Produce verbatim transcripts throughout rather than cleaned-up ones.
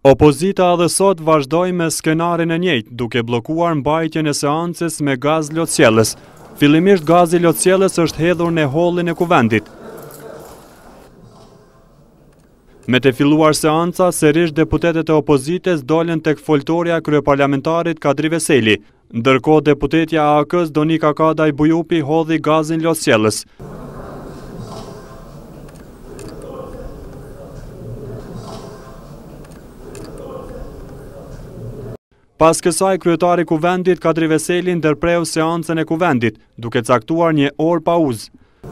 Opozita edhe sot vazhdoi me skenarin e njëjtë, duke bllokuar mbajtjen e seancës me gaz lotësjellës. Fillimisht gazi lotësjellës është hedhur në hallin e kuvendit. Me të filluar seanca, sërish deputetet e opozitës dolën tek foltorja kryeparlamentarit Kadri Veseli, ndërkohë deputetja e A K-s Donika Kadaj Bujupi hodhi gazin lotësjellës. Pas kësaj, kryetari i kuvendit Kadri Veseli ndërpreu seancën e kuvendit, duke caktuar një orë pauzë.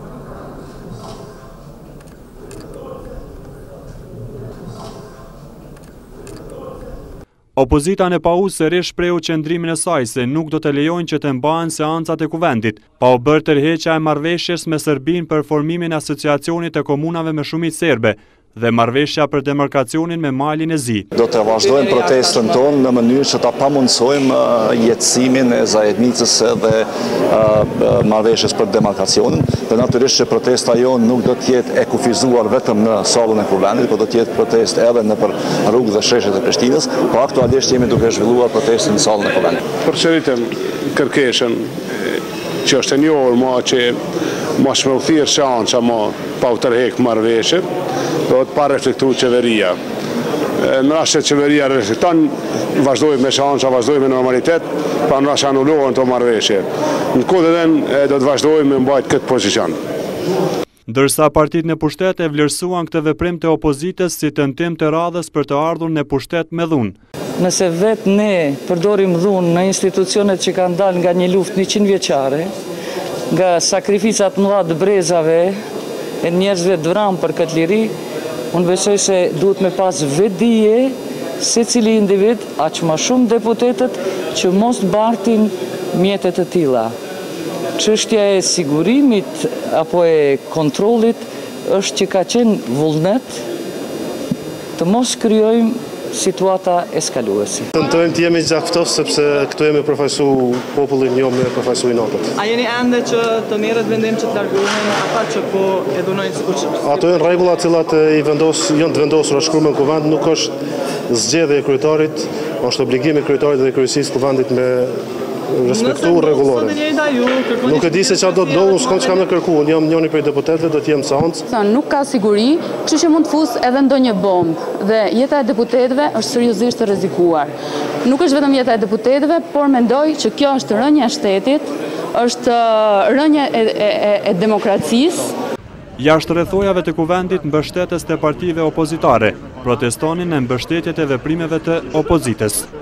Opozita në pauzë sërish shprehu qëndrimin e saj se nuk do të lejojnë që të mbahen seancat e kuvendit, pa u bërë tërheqja e marrëveshjes me Serbinë për formimin e asociacionit të komunave me shumicë serbe dhe marrëveshja për demarkacionin me malin e Zi. Do të vazhdojmë protestën tonë në mënyrë që ta pamundsojmë jetësimin e zajednicës dhe marrëveshjes për demarkacionin, dhe natyrisht që protesta jonë nuk do të jetë e kufizuar vetëm në sallën e kuvendit, por do të jetë protestë edhe nëpër rrugët dhe sheshet e Prishtinës, por aktualisht jemi duke zhvilluar protestën në sallën e kuvendit. Përsëritem kërkesën që është e njohur ma që mos më u thirr seanca ma pa u tërheq marrëveshjet, do të pa reflektu qeveria. Në rast që qeveria reflekton, vazhdojmë me seanca, vazhdojmë me normalitet, pa në rast që anullohen të marrëveshje. Në kohë dhe do të vazhdojmë me mbajt këtë pozicion. Ndërsa partitë në pushtet e vlerësuan këtë veprim të opozitës si tentim të radhës për të ardhur në pushtet me dhunë. Nëse vetë ne përdorim dhunë në institucionet që kanë dalë nga një luftë njëqind vjeçare, nga sakrificat mëdha të brezave e njerëzve të vranë për këtë liri, unë besoj se duhet me pas vetdije se cili individ, aq më shumë deputetët, që mos bartin mjetet të tilla. Çështja e sigurimit apo e kontrollit është që ka qenë vullnet të mos krijojmë situata eskaluese. Tentojmë të jemi gjaktoftë sepse këtu jemi përfaqësu popullin, jo me përfaqësu natët. A jeni ende që të merret vendim që të largohen ata që po e dhunojnë sigurisht? Ato janë rregulla të cilat i vendos, janë të vendosura shkruar në kuvend, nuk është zgjedhje e kryetarit, është obligimi i kryetarit dhe kryesisë kuvendit me respektu rregullore. Nuk e di se çfarë do të ndodhë, s'kam çka më kërku, unë jam njëri prej deputetëve, do të jem seancë. Nuk ka siguri, kështu që mund të fusë edhe ndonjë bombë dhe jeta e deputetëve është seriozisht e rrezikuar. Nuk është vetëm jeta e deputetëve, por mendoj që kjo është rënja e shtetit, është rënja e, e, e demokracisë. Jashtë rrethojave të kuvendit, mbështetës të partive opozitare protestonin në mbështetjet e veprimeve të opozitës.